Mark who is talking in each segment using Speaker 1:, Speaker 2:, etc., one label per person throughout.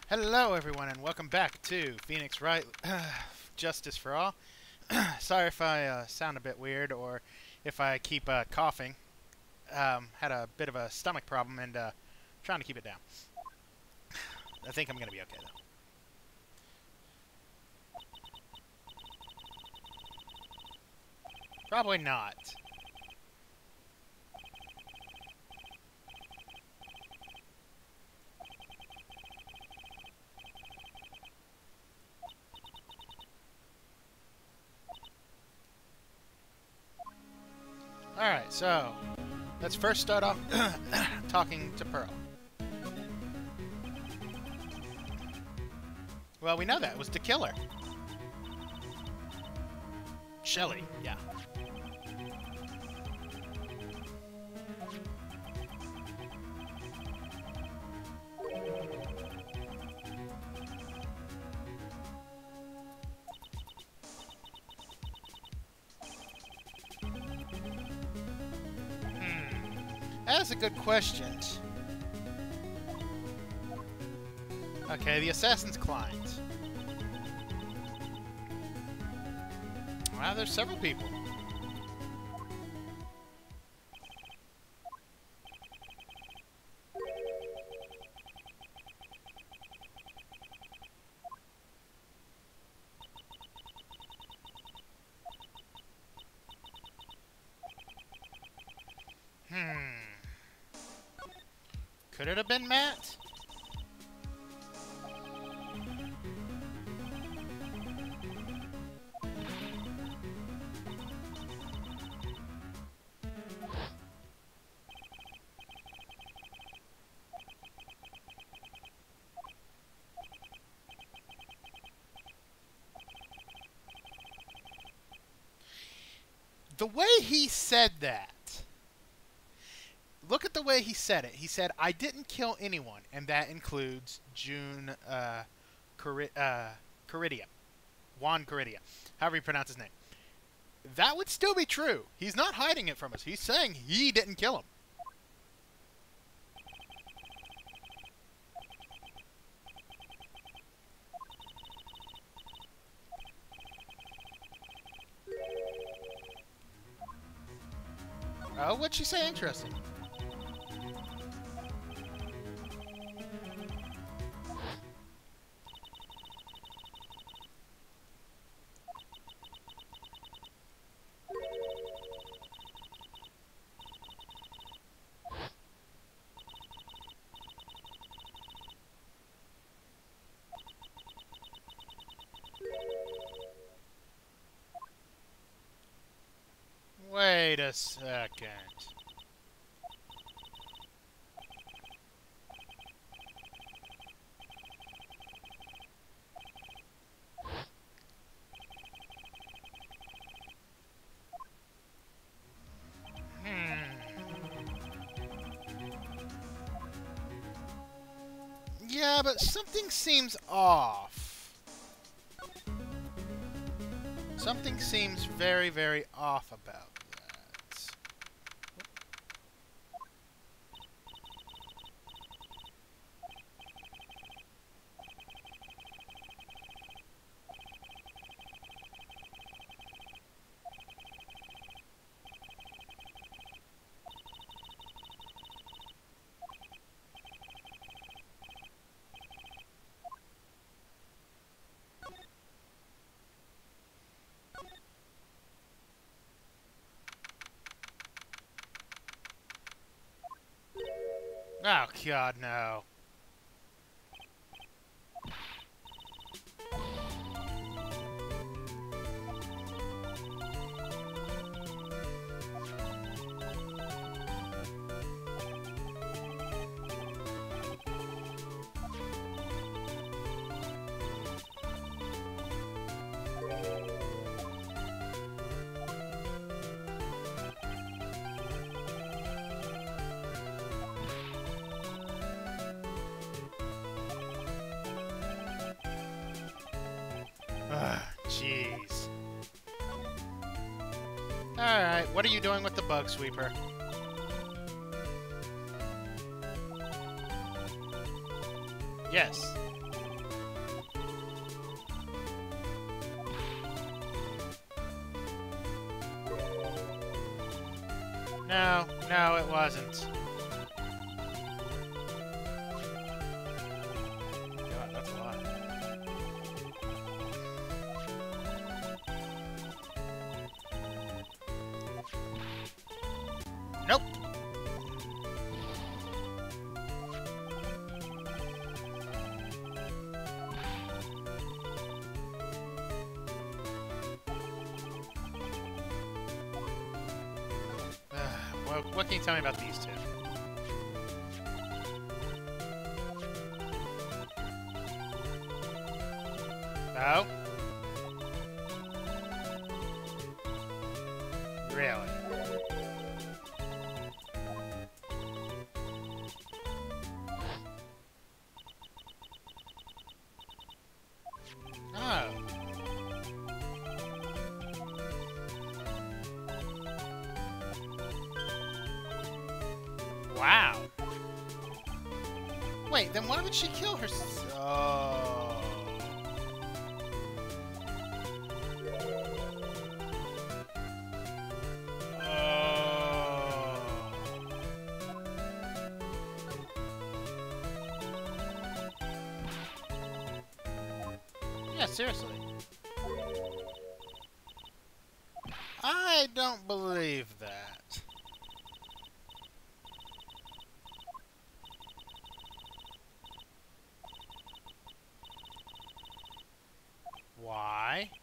Speaker 1: Hello everyone and welcome back to Phoenix Wright Justice for All. Sorry if I sound a bit weird or if I keep coughing. Had a bit of a stomach problem and trying to keep it down. I think I'm going to be okay though. Probably not. Alright, so let's first start off talking to Pearl. Well, we know that. It was to kill her. Shelly, yeah. That's a good question. Okay, the assassin's client. Wow, there's several people. Could it have been Matt? The way he said that. Look at the way he said it. He said, I didn't kill anyone, and that includes June Caridia. Juan Caridia. However you pronounce his name. That would still be true. He's not hiding it from us. He's saying he didn't kill him. Oh, what'd she say? Interesting. Wait a second. Yeah, but something seems off. Something seems very, very off about that. Oh, God, no. Jeez. Alright, what are you doing with the bug sweeper? Yes. No, it wasn't. God, that's a lot. Nope. What can you tell me about these two? Oh? Really? Oh. Wow. Wait, then why would she kill herself? Oh. Oh. Yeah, seriously. I don't believe that. Why?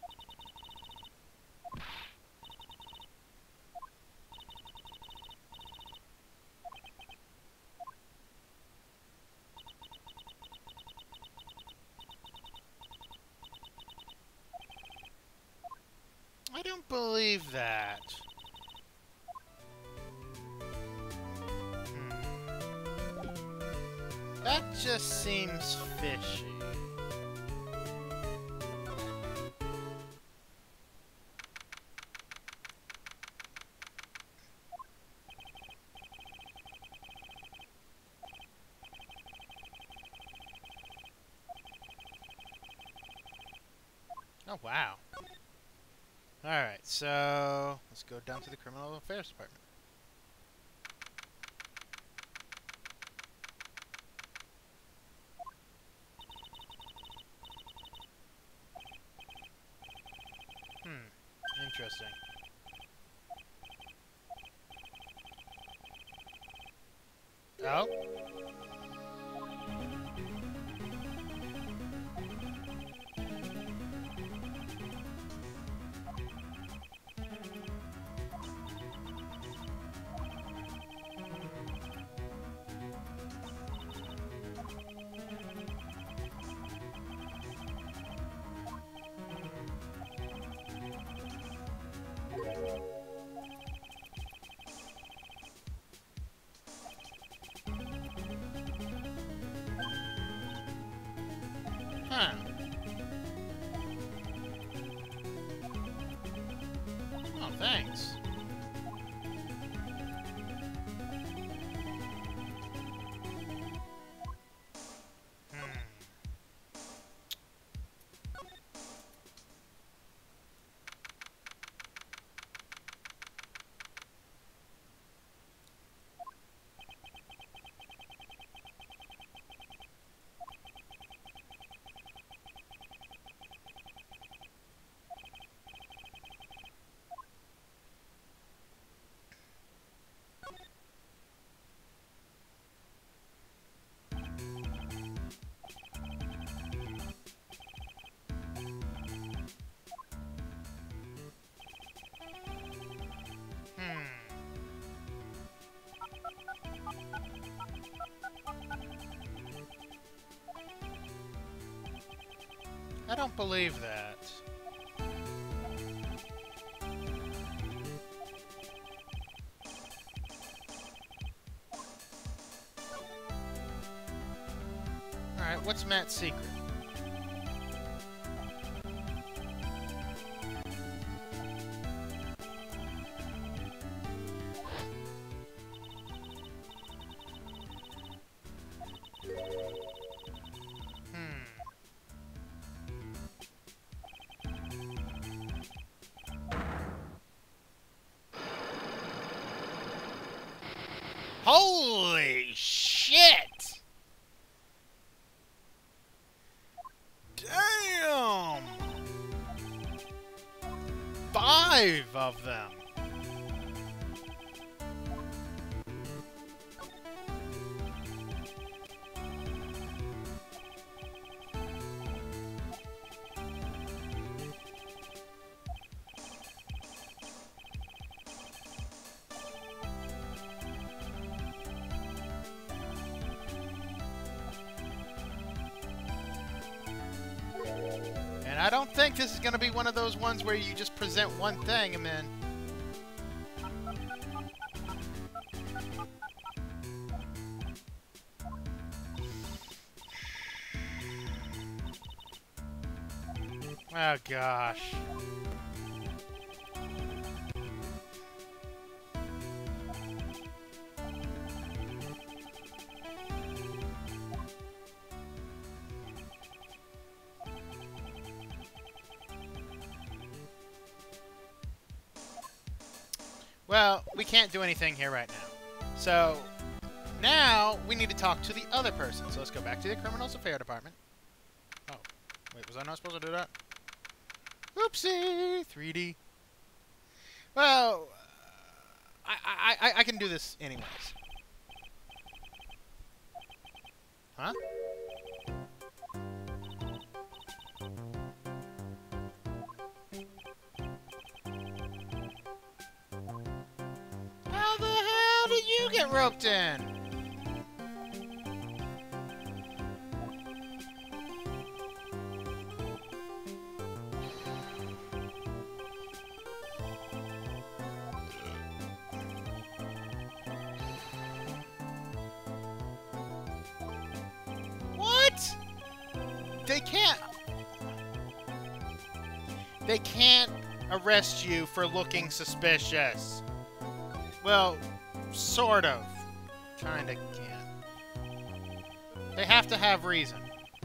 Speaker 1: I don't believe that. That just seems fishy. Oh, wow. Alright, so let's go down to the Criminal Affairs Department. Interesting. Oh? Huh. Oh, thanks. I don't believe that. Alright, what's Matt's secret? Holy shit! Damn! 5 of them. And I don't think this is going to be one of those ones where you just present one thing and then... Oh, gosh. Well, we can't do anything here right now. So, now we need to talk to the other person. So let's go back to the Criminals Affairs Department. Oh, wait, was I not supposed to do that? Oopsie! 3D. Well, I can do this anyways. Huh? How the hell did you get roped in? What? They can't arrest you for looking suspicious. Well, sort of. Kinda can't. They have to have reason.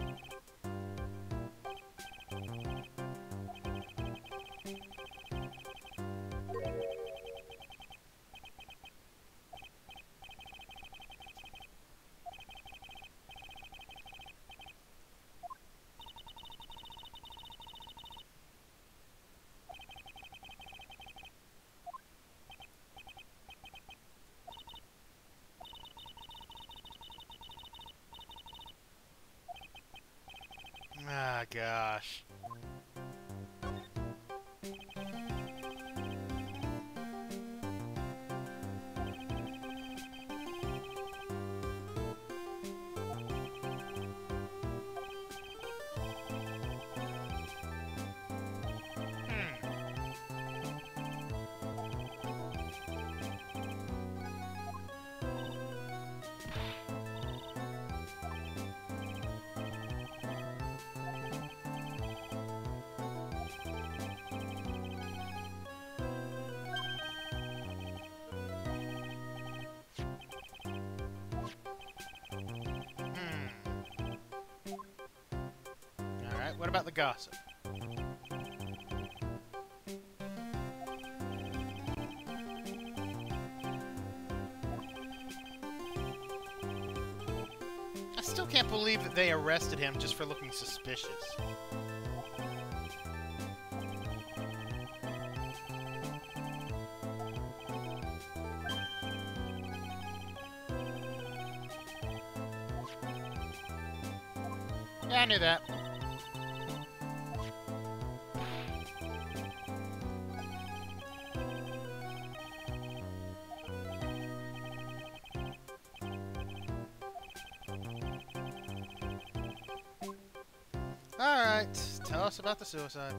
Speaker 1: Ah, gosh. Alright, what about the gossip? I still can't believe that they arrested him just for looking suspicious. Yeah, I knew that. Alright, tell us about the suicide.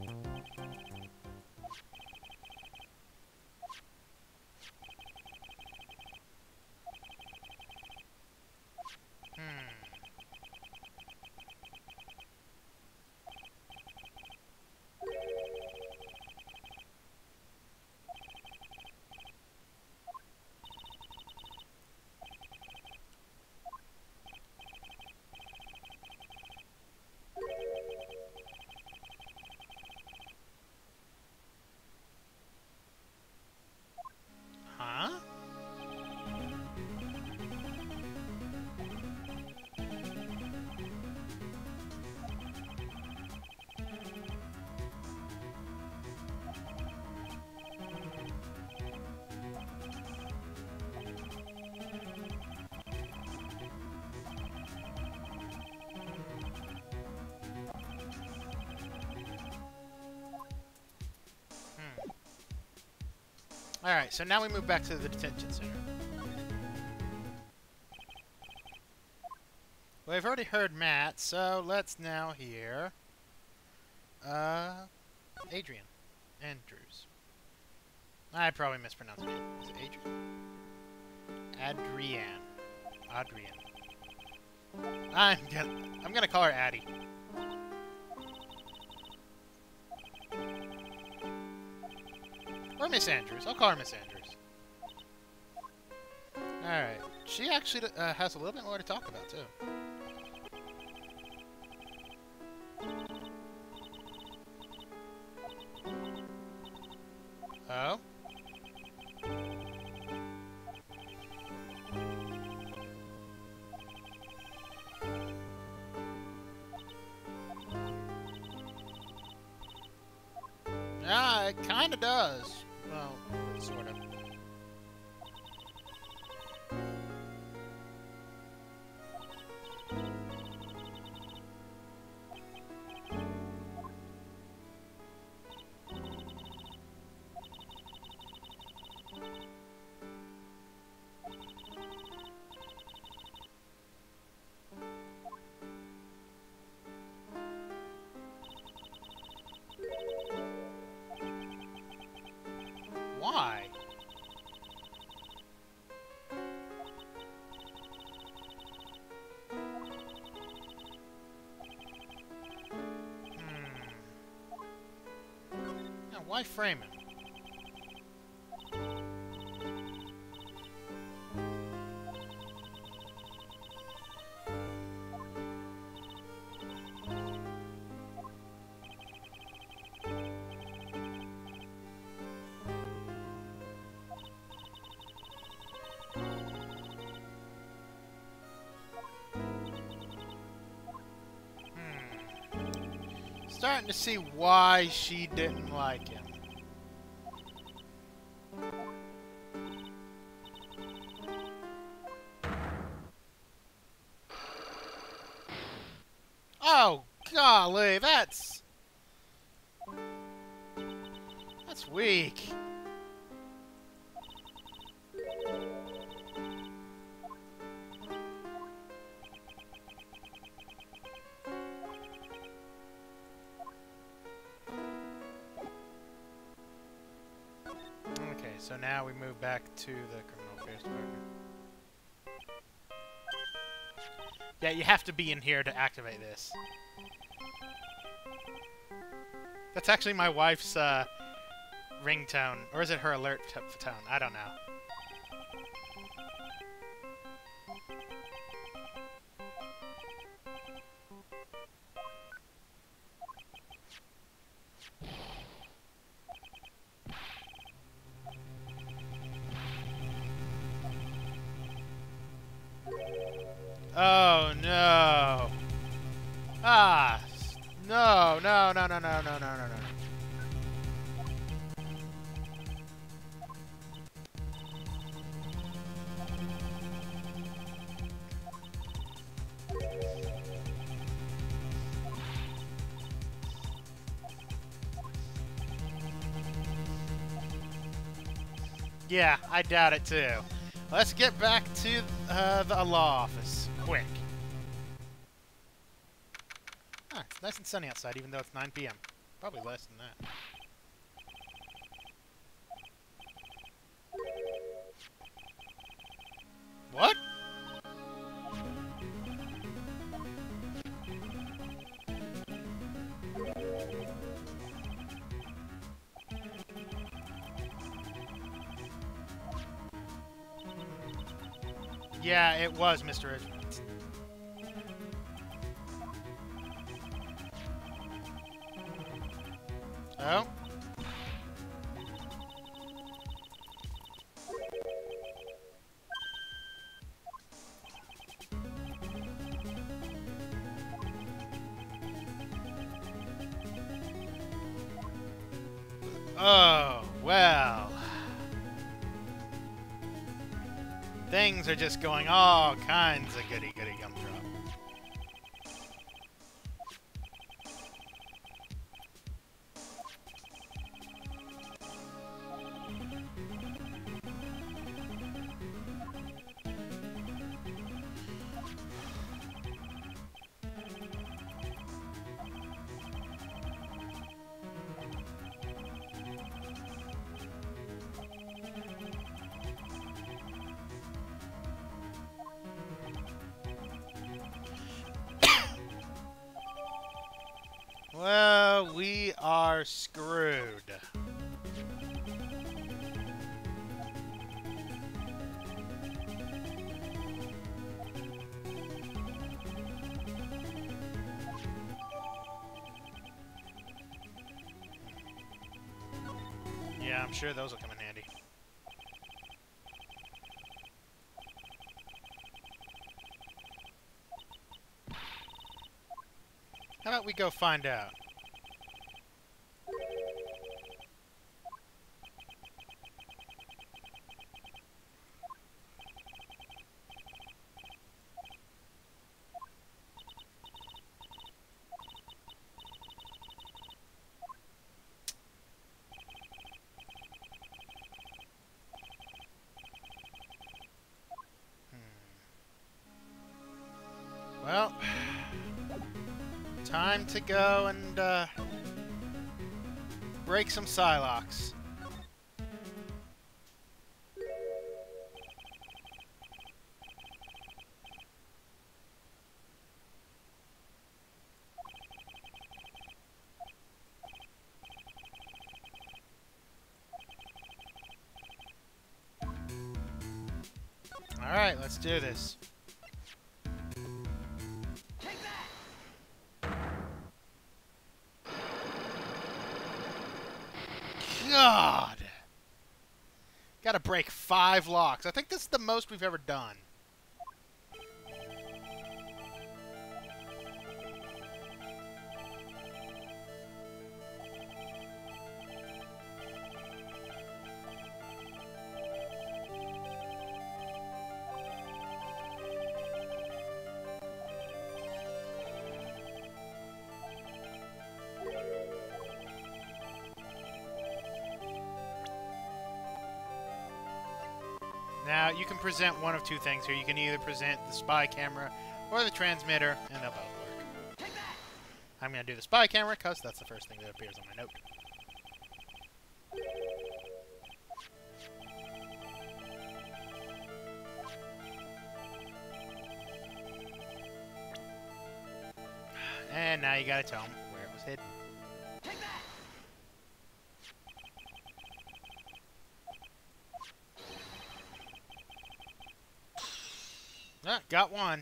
Speaker 1: Alright, so now we move back to the detention center. Well, we've already heard Matt, so let's now hear... Adrian. Andrews. I probably mispronounced it. Is it Adrian? Adrian. I'm gonna call her Addie. Or Miss Andrews. I'll call her Miss Andrews. Alright. She actually has a little bit more to talk about, too. Oh? Yeah, it kinda does. Well, sort of. Why? Now, why frame him? Starting to see why she didn't like him. Oh, golly, that's weak. Okay, so now we move back to the Criminal Affairs Department. Yeah, you have to be in here to activate this. That's actually my wife's ringtone. Or is it her alert tone? I don't know. Oh no! Ah! No! No! No! No! No! No! No! No! No! Yeah, I doubt it too. Let's get back to the law office. Quick. Ah, it's nice and sunny outside, even though it's 9 p.m. Probably less than that. What? Yeah, it was Mr. Edmonds. Oh? Oh, well. Things are just going all kinds of goody-goody gumdrop. So we are screwed. Yeah, I'm sure those will come in handy. How about we go find out? Well, time to go and break some Psylocks. Alright, let's do this. God! Gotta break 5 locks. I think this is the most we've ever done. Now, you can present one of two things here. You can either present the spy camera or the transmitter, and they'll both work. I'm going to do the spy camera because that's the first thing that appears on my note. And now you got to tell them where it was hidden. Ah, got one.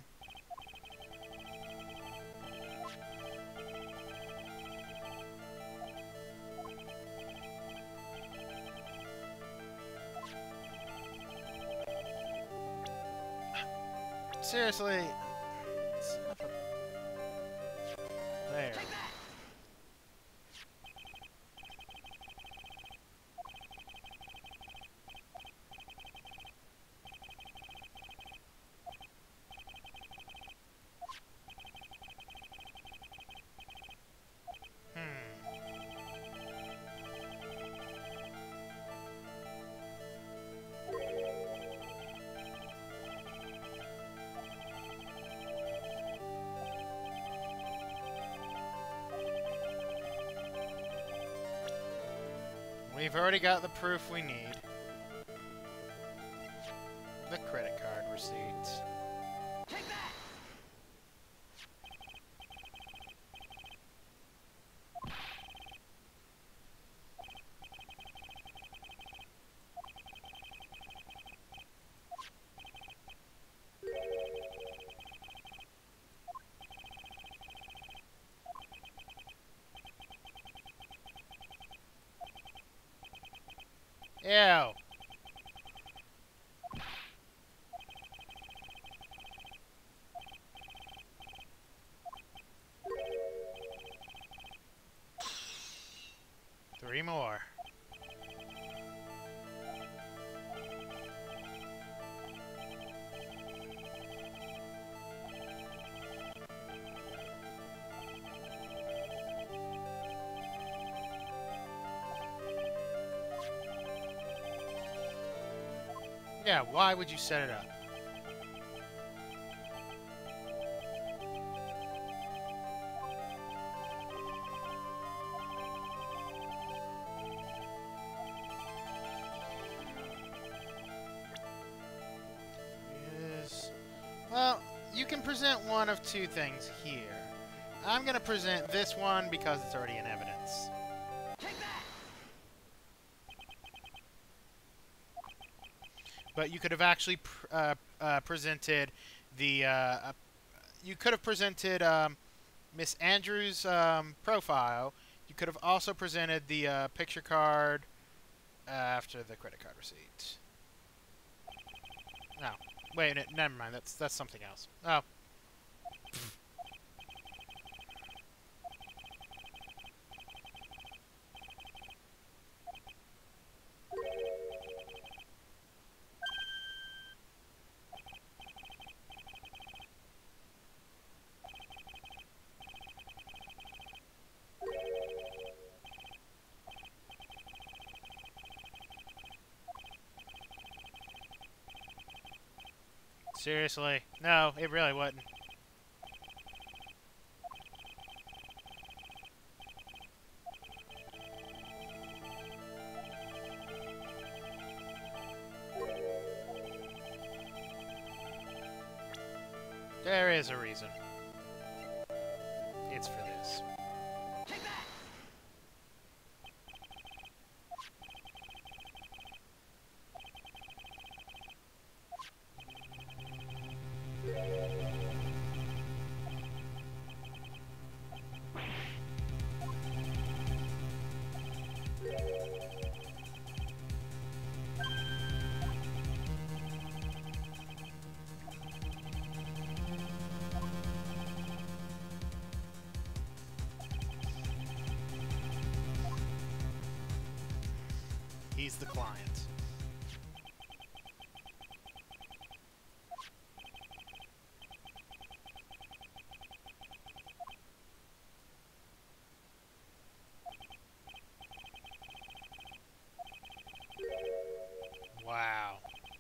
Speaker 1: Seriously. There. We've already got the proof we need. The credit card receipts. Take that! Ew. Three more. Yeah, why would you set it up? Well, you can present one of two things here. I'm going to present this one because it's already in evidence. But you could have actually presented the... you could have presented Miss Andrews' profile. You could have also presented the picture card after the credit card receipt. No. Wait, never mind. That's something else. Oh. Seriously. No, it really wouldn't. There is a reason. It's for this. He's the client. Wow.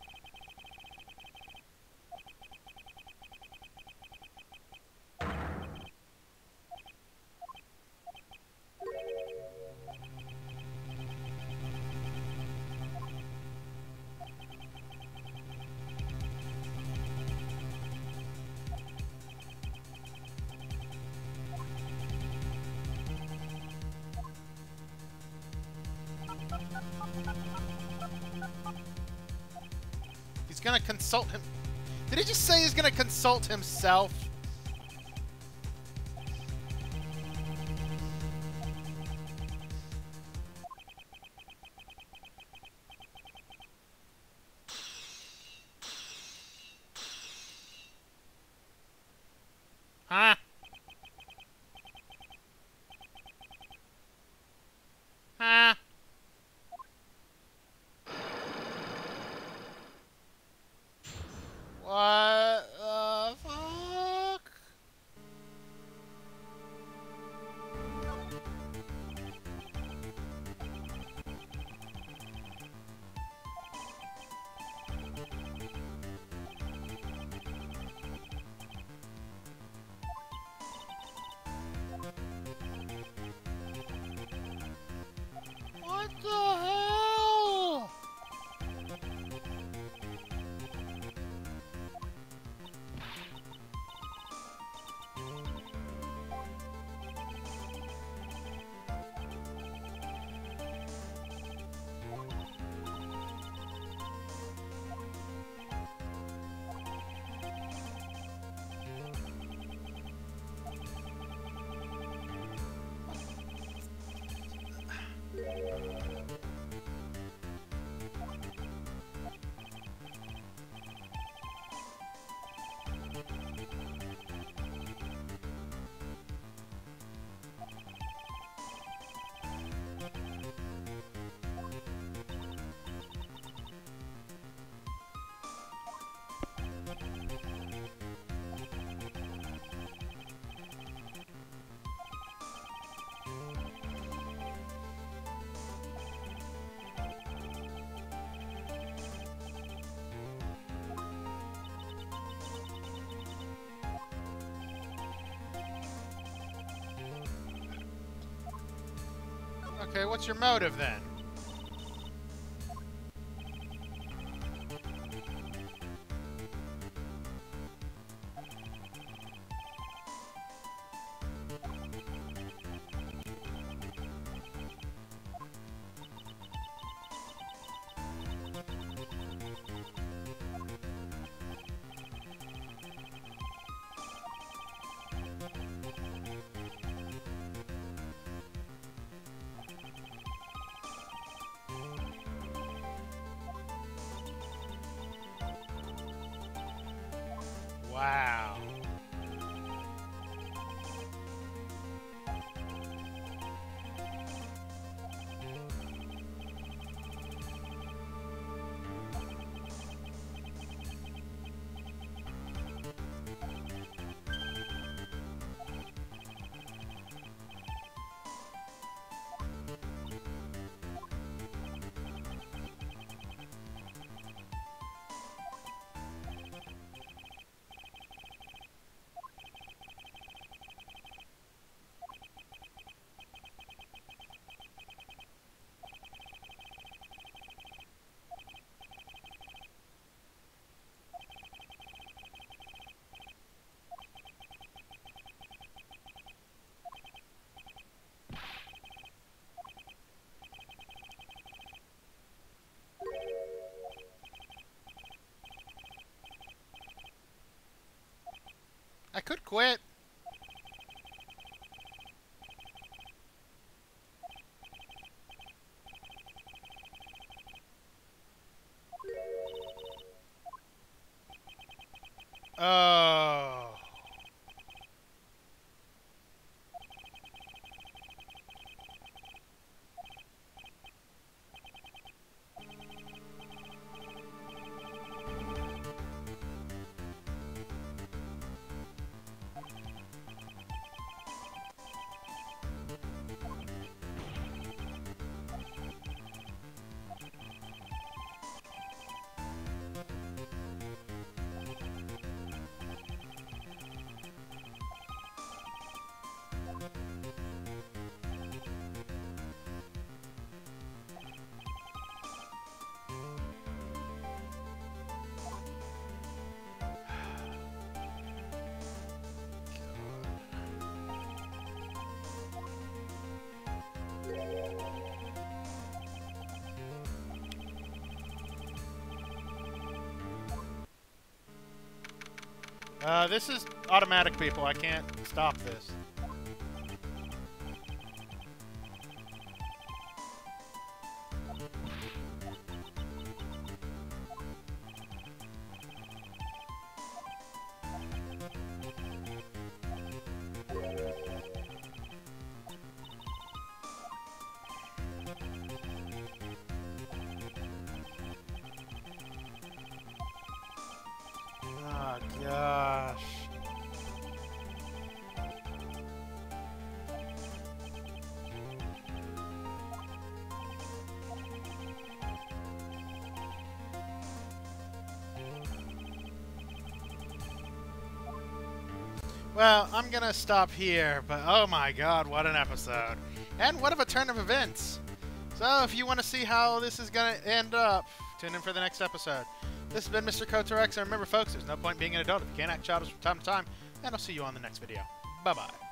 Speaker 1: He's gonna consult him. Did he just say he's gonna consult himself? Huh? Huh? What the fuck? What the hell? Okay, what's your motive then? could quit. Oh. This is automatic, people. I can't stop this. Oh, gosh. Well, I'm gonna stop here, but oh my god, what an episode. And what of a turn of events. So if you want to see how this is gonna end up, tune in for the next episode. This has been MrKotorX, and remember folks, there's no point being an adult if you can't act childish from time to time, and I'll see you on the next video. Bye-bye.